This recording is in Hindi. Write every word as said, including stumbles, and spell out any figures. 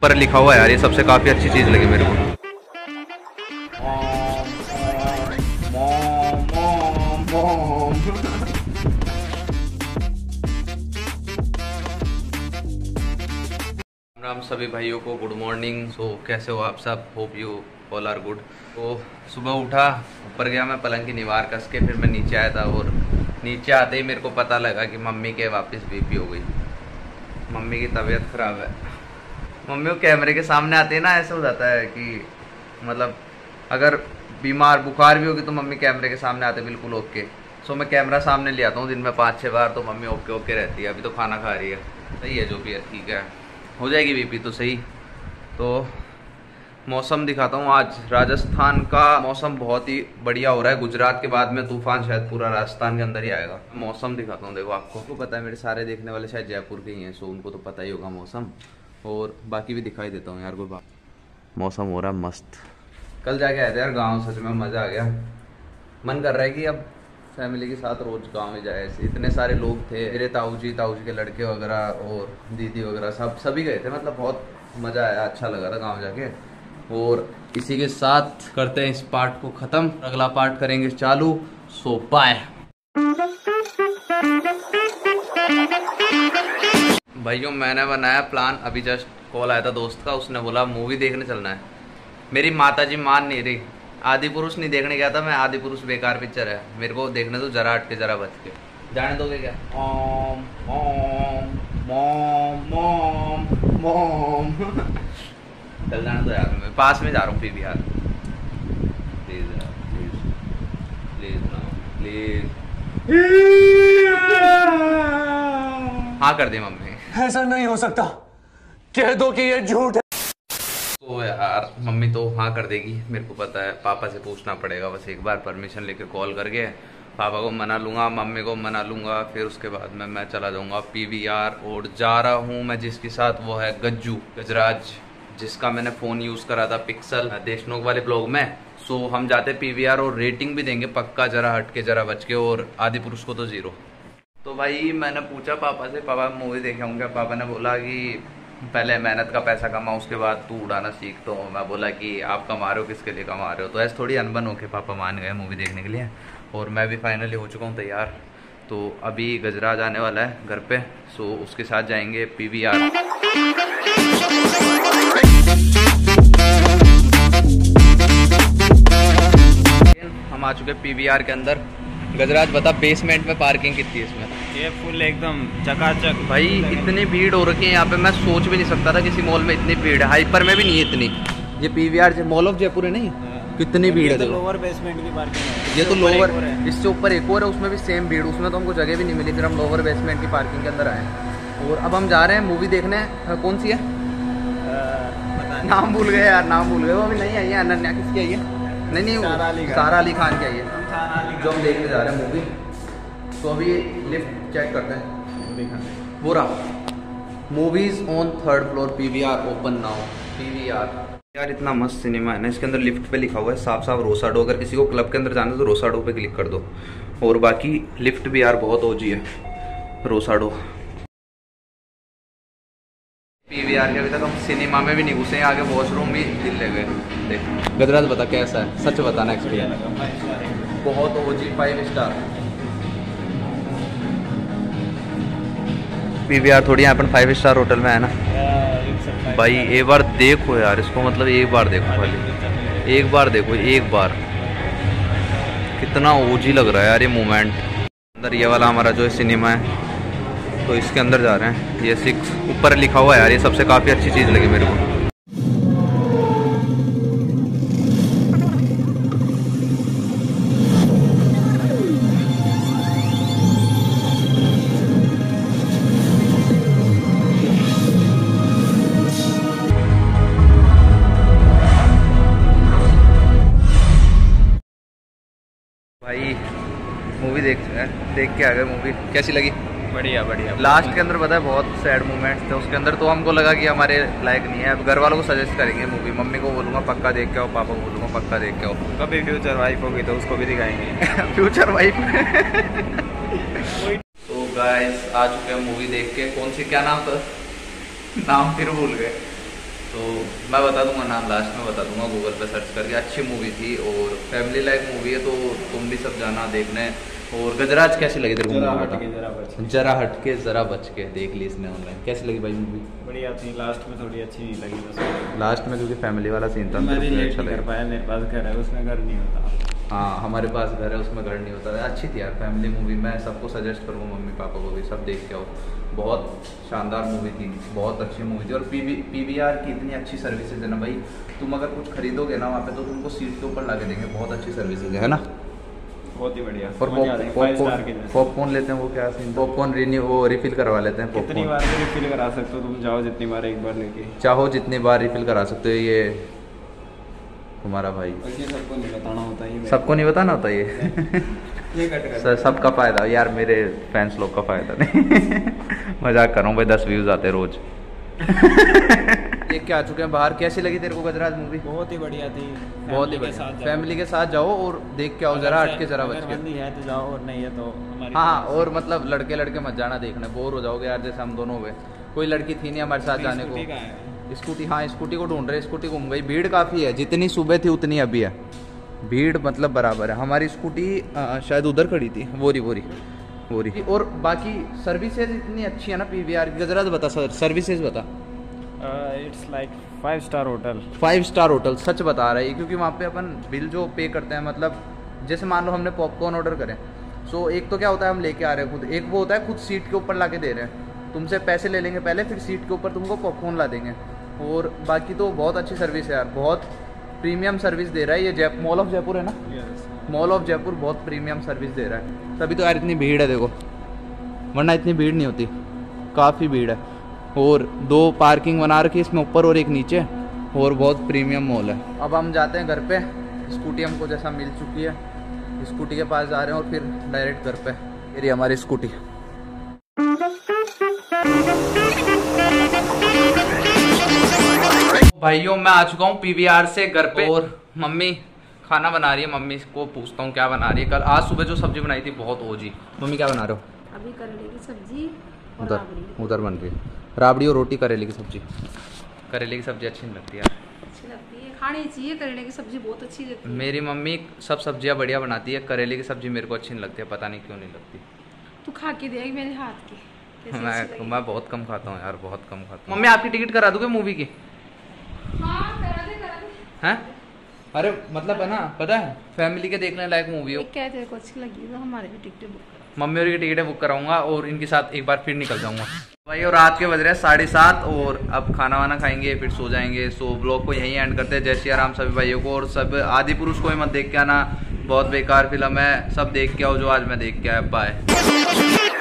ऊपर लिखा हुआ है यार, ये सबसे काफ़ी अच्छी चीज़ लगी मेरे को। राम सभी भाइयों को गुड मॉर्निंग। सो कैसे हो आप सब? Hope you all are good. तो सुबह उठा, ऊपर गया मैं पलंग की दीवार कस के, फिर मैं नीचे आया था और नीचे आते ही मेरे को पता लगा कि मम्मी के वापस बीपी हो गई। मम्मी की तबीयत ख़राब है। मम्मी को कैमरे के सामने आते ही ना ऐसा हो जाता है कि मतलब अगर बीमार बुखार भी होगी तो मम्मी कैमरे के सामने आते बिल्कुल ओके। सो मैं कैमरा सामने ले आता हूँ दिन में पाँच छः बार, तो मम्मी ओके ओके रहती है। अभी तो खाना खा रही है, सही है जो भी है, ठीक है, हो जाएगी बीपी तो सही। तो मौसम दिखाता हूँ। आज राजस्थान का मौसम बहुत ही बढ़िया हो रहा है। गुजरात के बाद में तूफान शायद पूरा राजस्थान के अंदर ही आएगा। मौसम दिखाता हूँ, देखो आपको आपको पता है मेरे सारे देखने वाले शायद जयपुर के ही हैं, सो उनको तो पता ही होगा मौसम। और बाकी भी दिखाई देता हूँ यार, कोई बात। मौसम हो रहा है मस्त। कल जाके आए थे यार गाँव, सच में मज़ा आ गया। मन कर रहा है कि अब फैमिली के साथ रोज गाँव में जाए। इतने सारे लोग थे, मेरे ताऊ जी ताऊ जी के लड़के वगैरह और दीदी वगैरह सब सभी गए थे। मतलब बहुत मज़ा आया, अच्छा लगा था गाँव जाके। और इसी के साथ करते हैं इस पार्ट को ख़त्म, अगला पार्ट करेंगे चालू। सो बाय भाइयों। मैंने बनाया प्लान, अभी जस्ट कॉल आया था दोस्त का, उसने बोला मूवी देखने चलना है। मेरी माताजी मान नहीं रही। आदि पुरुष नहीं देखने गया था मैं, आदि पुरुष बेकार पिक्चर है, मेरे को देखने दो, जरा हट के जरा बच के। जाने दोगे क्या? ओम ओम मोम मोम मोम चल जाने दो यार, मैं पास में जा रहा हूँ फिर भी यार। प्लीज यार, प्लीज प्लीज ना प्लीज। हाँ कर दी मम्मी। ऐसा नहीं हो सकता, कह दो कि ये झूठ है। तो यार मम्मी तो हाँ कर देगी, मेरे को पता है। पापा से पूछना पड़ेगा बस एक बार, परमिशन लेके कॉल करके पापा को मना लूँगा, मम्मी को मना लूँगा, फिर उसके बाद में मैं चला जाऊँगा पीवीआर। और जा रहा हूँ मैं जिसके साथ, वो है गज्जू गजराज, जिसका मैंने फ़ोन यूज़ करा था पिक्सल देशनोक वाले ब्लॉग में। सो हम जाते पीवीआर और रेटिंग भी देंगे पक्का, जरा हट के जरा बच के, और आदि पुरुष को तो ज़ीरो। तो भाई मैंने पूछा पापा से, पापा मूवी देखे होंगे। पापा ने बोला कि पहले मेहनत का पैसा कमा, उसके बाद तू उड़ाना सीख। तो मैं बोला कि आप कमा रहे हो, किसके लिए कमा रहे हो? तो ऐसे थोड़ी अनबन होके पापा मान गए मूवी देखने के लिए। और मैं भी फाइनली हो चुका हूँ तैयार। तो अभी गजराज आने वाला है घर पे, सो उसके साथ जाएंगे पीवीआर। हम आ चुके पीवीआर के अंदर। गजराज बता, बेसमेंट में पार्किंग कितनी है इसमें? ये फुल एकदम चकाचक भाई। इतनी भीड़ हो रखी है यहाँ पे, मैं सोच भी नहीं सकता था किसी मॉल में इतनी भीड़ है। हाइपर में भी नहीं है इतनी। ये पीवीआर मॉल ऑफ जयपुर है नहीं, कितनी भीड़ है। तो लोअर बेसमेंट की पार्किंग है। ये तो लोअर, इससे ऊपर एक और है, उसमें भी सेम भीड़। उसमें तो हमको जगह भी नहीं मिली, फिर हम लोअर बेसमेंट की पार्किंग के अंदर आए। और अब हम जा रहे हैं मूवी देखने। कौन सी है? नाम भूल गए यार, नाम भूल गए। वो अभी नहीं आई है, अनन्या किसकी आई है? नहीं नहीं, सारा अली खान की आई है, जो हम देखने जा रहे हैं मूवी। तो अभी लिफ्ट चेक करते हैं। पूरा movies on third floor, PVR open now. PVR यार इतना मस्त सिनेमा है ना, इसके अंदर लिफ्ट पे लिखा हुआ है साफ साफ रोसाडो। अगर किसी को क्लब के अंदर जाना है तो रोसाडो पे क्लिक कर दो। और बाकी लिफ्ट भी यार बहुत ओजी है, रोसाडो। पीवीआर के अभी तक हम सिनेमा में भी नहीं घुसे, आगे वॉशरूम भी दिल ले गए। देख गजराज बता कैसा है, सच बताना एक्सपीरियंस। बहुत ओजी, फाइव स्टार। पीवीआर थोड़ी यहाँ अपन फाइव स्टार होटल में है ना भाई। एक बार देखो यार इसको, मतलब एक बार देखो खाली, एक बार देखो, एक बार। कितना ओजी लग रहा है यार ये मोमेंट। अंदर ये वाला हमारा जो है सिनेमा है, तो इसके अंदर जा रहे हैं। ये सिक्स ऊपर लिखा हुआ है यार, ये सबसे काफ़ी अच्छी चीज़ लगी मेरे को। भाई मूवी देख देख के आ गए। मूवी कैसी लगी? बढ़िया बढ़िया। लास्ट के अंदर पता है बहुत सैड मोमेंट्स थे उसके अंदर, तो हमको लगा कि हमारे लायक नहीं है। अब घर वालों को सजेस्ट करेंगे मूवी। मम्मी को बोलूँगा पक्का देख के आओ, पापा को बोलूँगा पक्का देख के आओ। कभी फ्यूचर वाइफ होगी तो उसको भी दिखाएंगे। Future wife. तो गाइस आ चुके हैं मूवी देख के। कौन सी, क्या नाम था? नाम फिर भूल गए। तो मैं बता दूंगा नाम, लास्ट में बता दूंगा गूगल पे सर्च करके। अच्छी मूवी थी और फैमिली लाइक मूवी है, तो तुम भी सब जाना देखने। और गजराज कैसी लगी तेरे को? जरा हट के जरा बच के। जरा हट के जरा बच के देख ली इसने ऑनलाइन। कैसी लगी भाई मूवी? बढ़िया थी, लास्ट में थोड़ी अच्छी नहीं लगी बस। लास्ट में क्योंकि फैमिली वाला सीन था, मैं तो रिलेट अच्छा नहीं कर लगा। पाया, मेरे पास घर है उसमें घर नहीं होता। हाँ हमारे पास घर है उसमें घर नहीं होता। अच्छी थी यार फैमिली मूवी, मैं सबको सजेस्ट करूँगा, मम्मी पापा को भी, सब देख के आओ। बहुत शानदार मूवी थी, बहुत अच्छी मूवी थी। और P V P V R की इतनी अच्छी सर्विसेज है ना भाई, तुम अगर कुछ खरीदोगे ना वहाँ पे तो तुमको सीट के ऊपर ला के देंगे। बहुत अच्छी सर्विसेज है ना, बहुत ही बढ़िया। और पॉपकॉर्न लेते हैं वो क्या सीन? पॉपकॉर्न रिन्यू वो रिफिल करवा लेते हैं। कितनी बार भी रिफिल करा सकते हो तुम, जाओ जितनी बार एक बार लेके चाहो जितनी बार रिफिल करा सकते हो। ये तुम्हारा भाई, ये सबको नहीं बताना होता है, सबको नहीं बताना होता ये ये कट कर सर सबका फायदा यार, मेरे फैंस लोग का फायदा नहीं मजाक कर रहा हूँ भाई, दस व्यूज आते रोज देख के आ चुके हैं बाहर। कैसी लगी तेरे को गजराज मूवी? बहुत ही बढ़िया थी, बहुत ही बढ़िया। फैमिली के साथ जाओ और देख के आओ, जरा हट के जरा बच के। है तो जाओ और नहीं है तो हमारी। हाँ और मतलब लड़के लड़के मत जाना देखने, बोर हो जाओगे यार, जैसे हम दोनों हुए। कोई लड़की थी नहीं हमारे साथ जाने को। स्कूटी, हाँ स्कूटी को ढूंढ रहे, स्कूटी घूम गई। भीड़ काफ़ी है, जितनी सुबह थी उतनी अभी है, भीड़ मतलब बराबर है। हमारी स्कूटी शायद उधर खड़ी थी, वोरी वोरी वोरी। और बाकी सर्विसेज इतनी अच्छी है ना पी वी आर की। गजराज बता सर, सर्विसेज बता। It's like five star hotel. Five star hotel सच बता रहा है, क्योंकि वहाँ पे अपन बिल जो पे करते हैं, मतलब जैसे मान लो हमने पॉपकॉर्न ऑर्डर करें, सो एक तो क्या होता है हम लेके आ रहे हैं खुद, एक वो होता है खुद सीट के ऊपर ला के दे रहे हैं। तुमसे पैसे ले लेंगे पहले, फिर सीट के ऊपर तुमको पॉपकॉर्न ला देंगे। और बाकी तो बहुत अच्छी सर्विस है यार, बहुत प्रीमियम सर्विस दे रहा है ये। जय मॉल ऑफ जयपुर है ना, मॉल ऑफ जयपुर बहुत प्रीमियम सर्विस दे रहा है। तभी तो यार इतनी भीड़ है देखो, वरना इतनी भीड़ नहीं होती, काफ़ी भीड़ है। और दो पार्किंग बना रखी इसमें, ऊपर और एक नीचे, और बहुत प्रीमियम मॉल है। अब हम जाते हैं घर पे, स्कूटी हमको जैसा मिल चुकी है, स्कूटी के पास जा रहे हैं और फिर डायरेक्ट घर पे। ये हमारी स्कूटी। भाइयों मैं आ चुका हूँ पी वी आर से घर पे, और मम्मी खाना बना रही है। मम्मी को पूछता हूँ क्या बना रही है। कल आज सुबह जो सब्जी बनाई थी बहुत ओजी। मम्मी क्या बना रहे हो? अभी करेले की सब्जी, उधर उधर बन रही है राबड़ी और रोटी, करेले की सब्जी। करेले की सब्जी अच्छी नहीं लगती यार, अच्छी लगती है, खानी चाहिए। करेले की सब्जी बहुत अच्छी लगती है। मेरी मम्मी सब सब्जियां बढ़िया बनाती है, करेले की सब्जी मेरे को अच्छी नहीं लगती है, पता नहीं क्यों नहीं लगती। तू खा के देख मेरे हाथ की, कैसी अच्छी मैं लगी। मैं बहुत कम खाता हूँ यार, बहुत कम खाता हूँ। मम्मी आपकी टिकट करा दोगे मूवी की? हाँ करा दे करा दे। हैं? अरे मतलब है ना, पता है फैमिली के देखने लायक मूवी हो। क्या तेरे को अच्छी लगी तो हमारे भी टिकट बुक करा। मम्मी और की टिकटें बुक कराऊंगा और इनके साथ एक बार फिर निकल जाऊंगा भाई। और रात के बज रहे हैं साढ़े सात, और अब खाना वाना खाएंगे फिर सो जाएंगे। सो ब्लॉग को यहीं एंड करते हैं। जय श्री राम सभी भाइयों को। और सब आदि पुरुष को ही मत देख के आना, बहुत बेकार फिल्म है, सब देख के आओ जो आज मैं देख के आया। बाय।